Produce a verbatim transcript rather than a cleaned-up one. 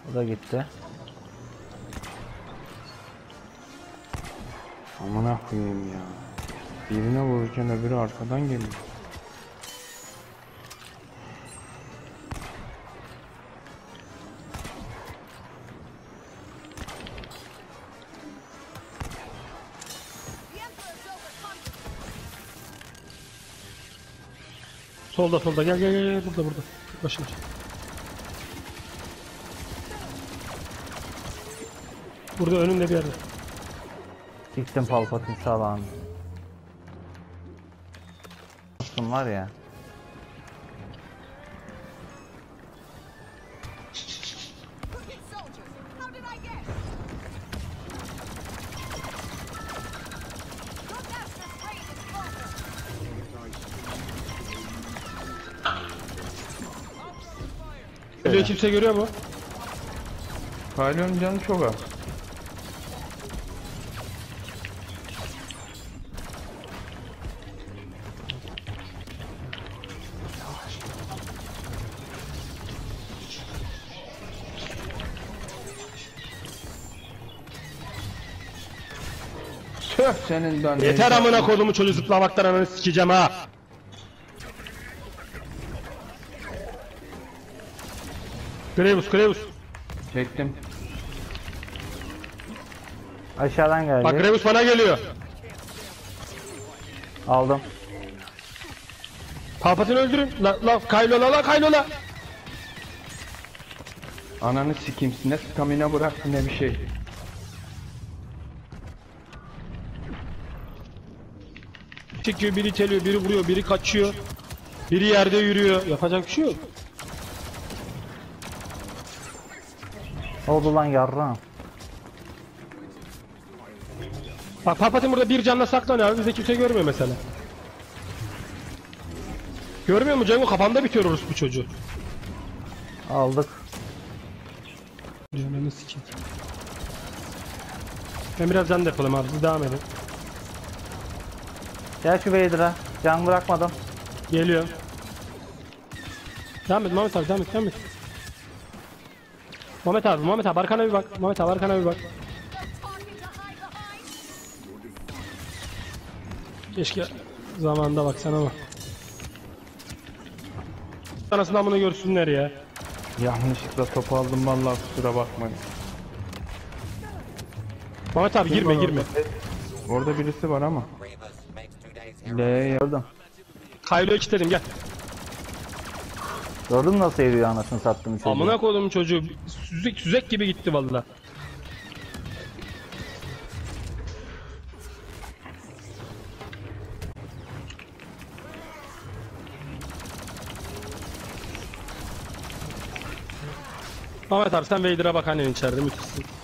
Bu da gitti. Amına koyayım ya. Birine vururken öbürü arkadan geliyor. Solda solda gel gel gel burada burada. Başına. Burada önünde bir yerde. Siktim Palpatine sağlam. Dostum var ya. Öyle kimse görüyor mu? Kalyonun canı çok az. Tüh senin dan. Yeter amına kodumu çocuğu zıplamaktan ananı sikeceğim ha. Graves Graves. Çektim. Aşağıdan geldi. Bak Graves bana geliyor. Aldım. Palpatine öldürün. La la Kylo la la Kylo la. Ananı sikeyim, ne stamina bıraktı ne bir şey. Çekiyor, biri iteliyor, biri vuruyor, biri kaçıyor. Biri yerde yürüyor. Yapacak bir şey yok. Oldu lan yarrağım. Bak Palpatine burada bir canla saklanıyor. Bizde kimse görmüyor mesela. Görmüyor mu Cengo? Kafamda bitiyor orospu çocuğu. Aldık. Canını sikeyim. Ben biraz can depolayım abi. Siz devam edin. Gel şu Vader'a. Can bırakmadım. Geliyor. Devam et Mehmet abi, devam et, devam et. Mehmet abi, Mehmet abi arkana bir bak. Mehmet abi arkana bir bak. Keşke zamanında baksan ama. Anasından bunu görsünler ya. Yanlışlıkla topu aldım vallahi, kusura bakmayın. Mehmet abi girme girme. Orada birisi var ama. L'ye Gördüm. Kylo'yu kilitledim gel. Gördün mü nasıl yürüyor anasını sattım çocuğu. Amına koydum çocuğu. Süzek süzek gibi gitti vallahi. Mehmet abi sen Vader'a bak annen içeride müthişsin.